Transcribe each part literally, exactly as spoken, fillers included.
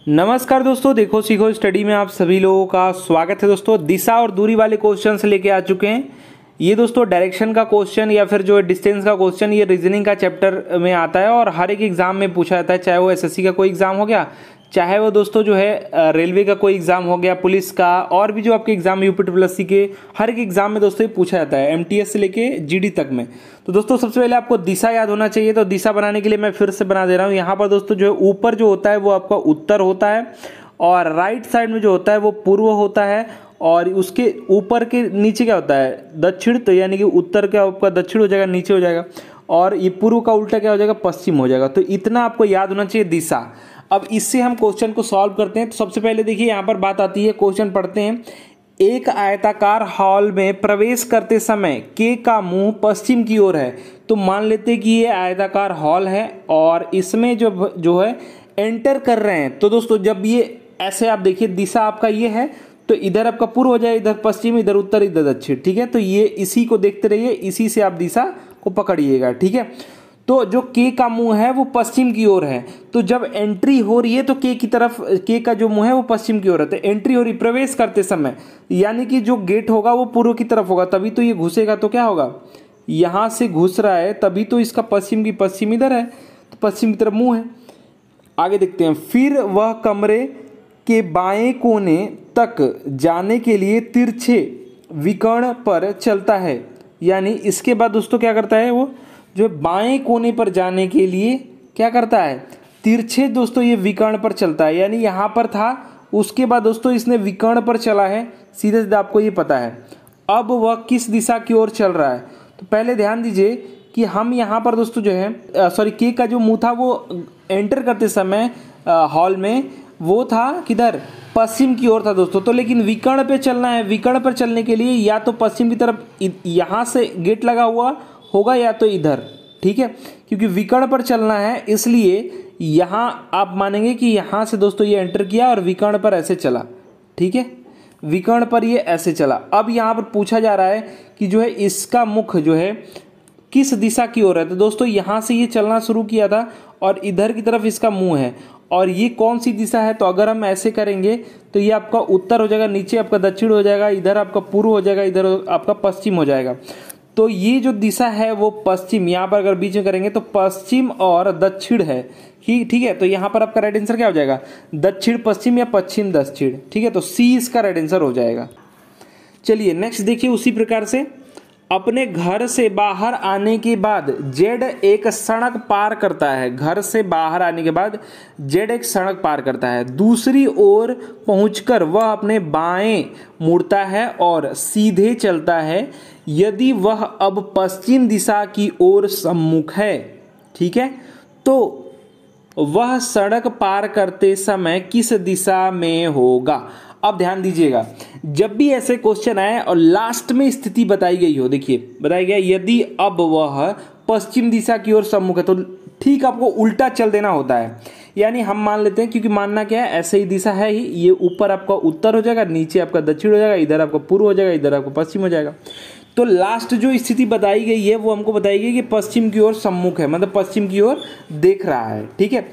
नमस्कार दोस्तों, देखो सीखो स्टडी में आप सभी लोगों का स्वागत है। दोस्तों दिशा और दूरी वाले क्वेश्चंस लेके आ चुके हैं। ये दोस्तों डायरेक्शन का क्वेश्चन या फिर जो डिस्टेंस का क्वेश्चन ये रीजनिंग का चैप्टर में आता है और हर एक एग्जाम में पूछा जाता है, चाहे वो एसएससी का कोई एग्जाम हो गया, चाहे वो दोस्तों जो है रेलवे का कोई एग्जाम हो गया, पुलिस का, और भी जो आपके exam UP triple S C के हर एक एग्जाम में दोस्तों ये पूछा जाता है, एमटीएस से लेके जीडी तक में। तो दोस्तों सबसे पहले आपको दिशा याद होना चाहिए। तो दिशा बनाने के लिए मैं फिर से बना दे रहा हूँ। यहाँ पर दोस्तों जो है ऊपर जो होता है वो आपका उत्तर होता है और राइट साइड में जो होता है वो पूर्व होता है और उसके ऊपर के नीचे क्या होता है दक्षिण। तो यानी कि उत्तर क्या आपका दक्षिण हो जाएगा, नीचे हो जाएगा, और ये पूर्व का उल्टा क्या हो जाएगा, पश्चिम हो जाएगा। तो इतना आपको याद होना चाहिए दिशा। अब इससे हम क्वेश्चन को सॉल्व करते हैं। तो सबसे पहले देखिए यहाँ पर बात आती है, क्वेश्चन पढ़ते हैं। एक आयताकार हॉल में प्रवेश करते समय के का मुंह पश्चिम की ओर है। तो मान लेते हैं कि ये आयताकार हॉल है और इसमें जो जो है एंटर कर रहे हैं। तो दोस्तों जब ये ऐसे आप देखिए दिशा आपका ये है, तो इधर आपका पूर्व हो जाए, इधर पश्चिम, इधर उत्तर, इधर दक्षिण। ठीक है, तो ये इसी को देखते रहिए, इसी से आप दिशा को पकड़िएगा। ठीक है, तो जो के का मुंह है वो पश्चिम की ओर है। तो जब एंट्री हो रही है तो के की तरफ, के का जो मुंह है वो पश्चिम की ओर है। तो एंट्री हो रही प्रवेश करते समय, यानी कि जो गेट होगा वो पूर्व की तरफ होगा, तभी तो ये घुसेगा। तो क्या होगा, यहाँ से घुस रहा है तभी तो इसका पश्चिम की पश्चिम इधर है, तो पश्चिम की तरफ मुंह है। आगे देखते हैं। फिर वह कमरे के बाएं कोने तक जाने के लिए तिरछे विकर्ण पर चलता है। यानी इसके बाद दोस्तों क्या करता है, वो जो बाएं कोने पर जाने के लिए क्या करता है, तिरछे दोस्तों ये विकर्ण पर चलता है। यानी यहाँ पर था, उसके बाद दोस्तों इसने विकर्ण पर चला है, सीधे सीधे आपको ये पता है। अब वह किस दिशा की ओर चल रहा है। तो पहले ध्यान दीजिए कि हम यहाँ पर दोस्तों जो है सॉरी के का जो मुंह था वो एंटर करते समय हॉल में वो था किधर, पश्चिम की ओर था दोस्तों। तो लेकिन विकर्ण पे चलना है, विकर्ण पर चलने के लिए या तो पश्चिम की तरफ यहाँ से गेट लगा हुआ होगा या तो इधर। ठीक है, क्योंकि विकर्ण पर चलना है इसलिए यहाँ आप मानेंगे कि यहाँ से दोस्तों ये एंटर किया और विकर्ण पर ऐसे चला। ठीक है, विकर्ण पर ये ऐसे चला। अब यहाँ पर पूछा जा रहा है कि जो है इसका मुख जो है किस दिशा की ओर है। तो दोस्तों यहाँ से ये चलना शुरू किया था और इधर की तरफ इसका मुंह है, और ये कौन सी दिशा है। तो अगर हम ऐसे करेंगे तो ये आपका उत्तर हो जाएगा, नीचे आपका दक्षिण हो जाएगा, इधर आपका पूर्व हो जाएगा, इधर आपका पश्चिम हो जाएगा। तो ये जो दिशा है वो पश्चिम, यहाँ पर अगर बीच में करेंगे तो पश्चिम और दक्षिण है। ठीक है, तो यहाँ पर आपका राइट आंसर क्या हो जाएगा, दक्षिण पश्चिम या पश्चिम दक्षिण। ठीक है, तो सी इसका राइट आंसर हो जाएगा। चलिए नेक्स्ट देखिए, उसी प्रकार से अपने घर से बाहर आने के बाद जेड एक सड़क पार करता है। घर से बाहर आने के बाद जेड एक सड़क पार करता है। दूसरी ओर पहुंचकर वह अपने बाएं मुड़ता है और सीधे चलता है यदि वह अब पश्चिम दिशा की ओर सम्मुख है। ठीक है, तो वह सड़क पार करते समय किस दिशा में होगा। अब ध्यान दीजिएगा, जब भी ऐसे क्वेश्चन आए और लास्ट में स्थिति बताई गई हो, देखिए बताया गया यदि अब वह पश्चिम दिशा की ओर सम्मुख है, तो ठीक आपको उल्टा चल देना होता है। यानी हम मान लेते हैं, क्योंकि मानना क्या है, ऐसे ही दिशा है ही, ये ऊपर आपका उत्तर हो जाएगा, नीचे आपका दक्षिण हो जाएगा, इधर आपका पूर्व हो जाएगा, इधर आपका पश्चिम हो जाएगा। तो लास्ट जो स्थिति बताई गई है वो हमको बताई गई कि पश्चिम की ओर सम्मुख है, मतलब पश्चिम की ओर देख रहा है। ठीक है,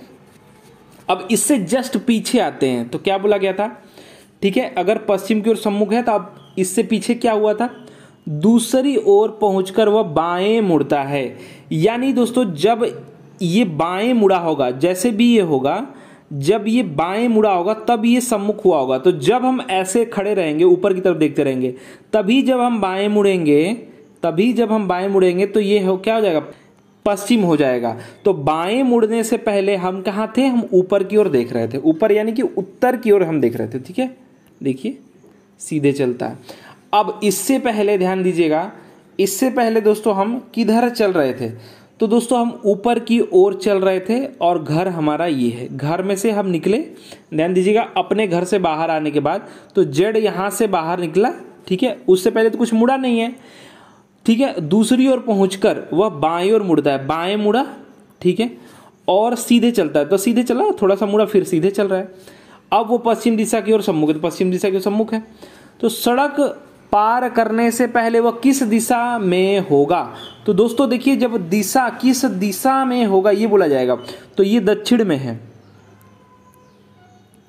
अब इससे जस्ट पीछे आते हैं तो क्या बोला गया था। ठीक है, अगर पश्चिम की ओर सम्मुख है तो अब इससे पीछे क्या हुआ था, दूसरी ओर पहुंचकर वह बाएं मुड़ता है। यानी दोस्तों जब ये बाएं मुड़ा होगा, जैसे भी ये होगा, जब ये बाएं मुड़ा होगा तब ये सम्मुख हुआ होगा। तो जब हम ऐसे खड़े रहेंगे, ऊपर की तरफ देखते रहेंगे, तभी जब हम बाएं मुड़ेंगे तभी जब हम बाएं मुड़ेंगे तो ये हो क्या हो जाएगा, पश्चिम हो जाएगा। तो बाएं मुड़ने से पहले हम कहाँ थे, हम ऊपर की ओर देख रहे थे, ऊपर यानी कि उत्तर की ओर हम देख रहे थे। ठीक है, देखिए सीधे चलता है। अब इससे पहले ध्यान दीजिएगा, इससे पहले दोस्तों हम किधर चल रहे थे, तो दोस्तों हम ऊपर की ओर चल रहे थे और घर हमारा ये है। घर में से हम निकले, ध्यान दीजिएगा, अपने घर से बाहर आने के बाद तो जेड यहाँ से बाहर निकला। ठीक है, उससे पहले तो कुछ मुड़ा नहीं है। ठीक है, दूसरी ओर पहुंचकर वह बाएं ओर मुड़ता है, बाएं मुड़ा। ठीक है, और सीधे चलता है, तो सीधे चला, थोड़ा सा मुड़ा, फिर सीधे चल रहा है। अब वो पश्चिम दिशा की ओर सम्मुख है, तो पश्चिम दिशा की ओर सम्मुख है। तो सड़क पार करने से पहले वह किस दिशा में होगा। तो दोस्तों देखिए, जब दिशा किस दिशा में होगा ये बोला जाएगा, तो ये दक्षिण में है।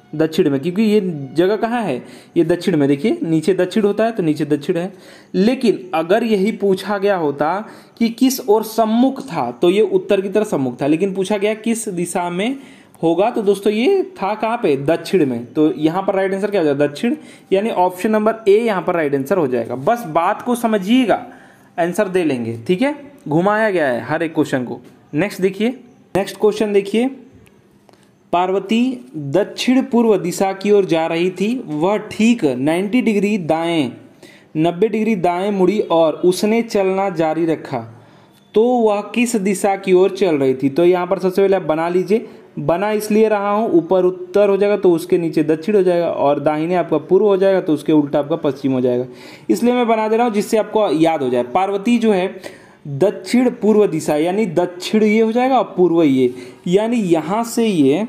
दक्षिण में, क्योंकि ये जगह कहाँ है, ये दक्षिण में। देखिए नीचे दक्षिण होता है तो नीचे दक्षिण है। लेकिन अगर यही पूछा गया होता कि किस ओर सम्मुख था तो ये उत्तर की तरफ सम्मुख था, लेकिन पूछा गया किस दिशा में होगा तो दोस्तों ये था कहाँ पे, दक्षिण में। तो यहाँ पर राइट आंसर क्या हो जाएगा, दक्षिण, यानी ऑप्शन नंबर ए यहाँ पर राइट आंसर हो जाएगा। बस बात को समझिएगा, आंसर दे लेंगे, ठीक है। घुमाया गया है हर एक क्वेश्चन को। नेक्स्ट देखिए, नेक्स्ट क्वेश्चन देखिए, पार्वती दक्षिण पूर्व दिशा की ओर जा रही थी, वह ठीक नब्बे डिग्री दाएं नब्बे डिग्री दाएं मुड़ी और उसने चलना जारी रखा, तो वह किस दिशा की ओर चल रही थी। तो यहाँ पर सबसे पहले आप बना लीजिए, बना इसलिए रहा हूँ, ऊपर उत्तर हो जाएगा तो उसके नीचे दक्षिण हो जाएगा, और दाहिने आपका पूर्व हो जाएगा तो उसके उल्टा आपका पश्चिम हो जाएगा। इसलिए मैं बना दे रहा हूँ जिससे आपको याद हो जाए। पार्वती जो है दक्षिण पूर्व दिशा, यानी दक्षिण ये हो जाएगा और पूर्व ये, यानी यहाँ से ये,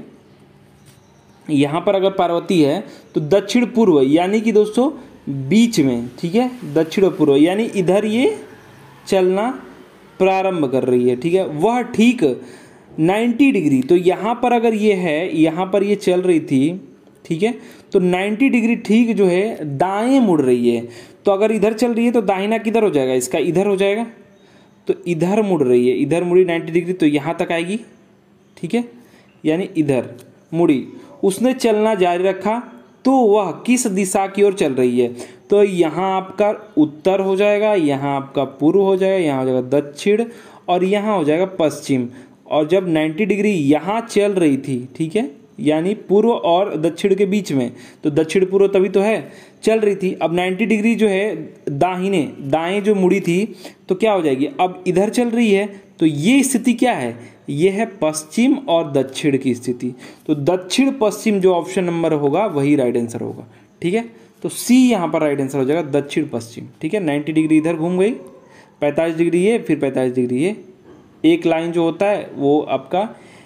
यहाँ पर अगर पार्वती है तो दक्षिण पूर्व, यानी कि दोस्तों बीच में, ठीक है, दक्षिण पूर्व, यानी इधर ये चलना प्रारंभ कर रही है, ठीक है। वह ठीक नब्बे डिग्री, तो यहाँ पर अगर ये है, यहाँ पर ये चल रही थी, ठीक है, तो नब्बे डिग्री ठीक जो है दाएं मुड़ रही है। तो अगर इधर चल रही है तो दाहिना किधर हो जाएगा, इसका इधर हो जाएगा, तो इधर मुड़ रही है, इधर मुड़ी नब्बे डिग्री तो यहाँ तक आएगी, ठीक है, यानी इधर मुड़ी। उसने चलना जारी रखा तो वह किस दिशा की ओर चल रही है, तो यहाँ आपका उत्तर हो जाएगा, यहाँ आपका पूर्व हो जाएगा, यहाँ हो जाएगा दक्षिण, और यहाँ हो जाएगा पश्चिम। और जब नब्बे डिग्री यहाँ चल रही थी, ठीक है, यानी पूर्व और दक्षिण के बीच में, तो दक्षिण पूर्व तभी तो है, चल रही थी। अब नब्बे डिग्री जो है दाहिने दाएं जो मुड़ी थी तो क्या हो जाएगी, अब इधर चल रही है, तो ये स्थिति क्या है, ये है पश्चिम और दक्षिण की स्थिति। तो दक्षिण पश्चिम जो ऑप्शन नंबर होगा वही राइट आंसर होगा, ठीक है। तो सी यहाँ पर राइट आंसर हो जाएगा, दक्षिण पश्चिम, ठीक है। नब्बे डिग्री इधर घूम गई, पैंतालीस डिग्री ये, फिर पैंतालीस डिग्री ये, एक लाइन जो होता है वो आपका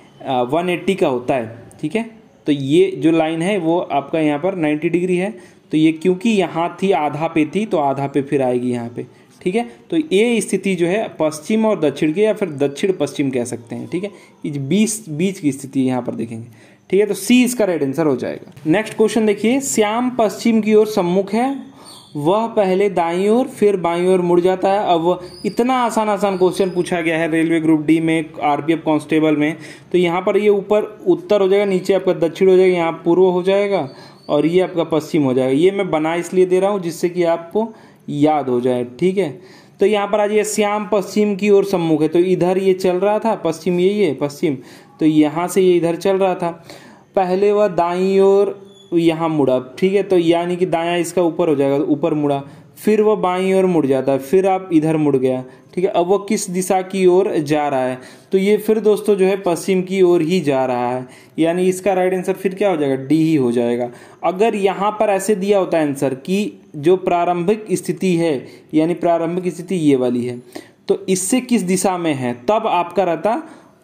वन एट्टी का होता है, ठीक है। तो ये जो लाइन है वो आपका यहाँ पर नब्बे डिग्री है, तो ये क्योंकि यहाँ थी आधा पे थी तो आधा पे फिर आएगी यहाँ पे, ठीक है। तो ये स्थिति जो है पश्चिम और दक्षिण की, या फिर दक्षिण पश्चिम कह सकते हैं, ठीक है। इस बीच बीच की स्थिति यहाँ पर देखेंगे, ठीक है। तो सी इसका राइट आंसर हो जाएगा। नेक्स्ट क्वेश्चन देखिए, श्याम पश्चिम की ओर सम्मुख है, वह पहले दाईं ओर फिर बाईं ओर मुड़ जाता है। अब इतना आसान आसान क्वेश्चन पूछा गया है रेलवे ग्रुप डी में, आरपीएफ कांस्टेबल में, तो यहाँ पर ये ऊपर उत्तर हो जाएगा, नीचे आपका दक्षिण हो जाएगा, यहाँ पूर्व हो जाएगा, और ये आपका पश्चिम हो जाएगा। ये मैं बना इसलिए दे रहा हूँ जिससे कि आपको याद हो जाए, ठीक है। तो यहाँ पर आ जाइए, श्याम पश्चिम की ओर सम्मुख है, तो इधर ये चल रहा था, पश्चिम यही है पश्चिम, तो यहाँ से ये इधर चल रहा था। पहले वह दाईं ओर यहाँ मुड़ा, ठीक है, तो यानी कि दायां इसका ऊपर हो जाएगा, ऊपर मुड़ा, फिर वह बाईं ओर मुड़ जाता है, फिर आप इधर मुड़ गया, ठीक है। अब वो किस दिशा की ओर जा रहा है, तो ये फिर दोस्तों जो है पश्चिम की ओर ही जा रहा है, यानी इसका राइट आंसर फिर क्या हो जाएगा, डी ही हो जाएगा। अगर यहाँ पर ऐसे दिया होता है आंसर कि जो प्रारंभिक स्थिति है, यानी प्रारंभिक स्थिति ये वाली है, तो इससे किस दिशा में है, तब आपका रहता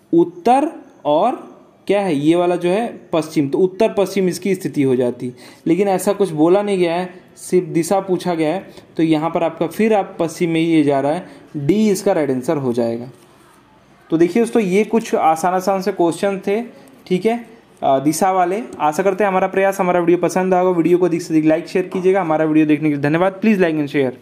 उत्तर और क्या है ये वाला जो है पश्चिम, तो उत्तर पश्चिम इसकी स्थिति हो जाती। लेकिन ऐसा कुछ बोला नहीं गया है, सिर्फ दिशा पूछा गया है, तो यहाँ पर आपका फिर आप पश्चिम में ही ये जा रहा है, डी इसका राइट आंसर हो जाएगा। तो देखिए दोस्तों, ये कुछ आसान आसान से क्वेश्चन थे, ठीक है, दिशा वाले। आशा करते हैं हमारा प्रयास, हमारा वीडियो पसंद आएगा। वीडियो को अधिक से अधिक लाइक शेयर कीजिएगा। हमारा वीडियो देखने के लिए धन्यवाद। Please like and share.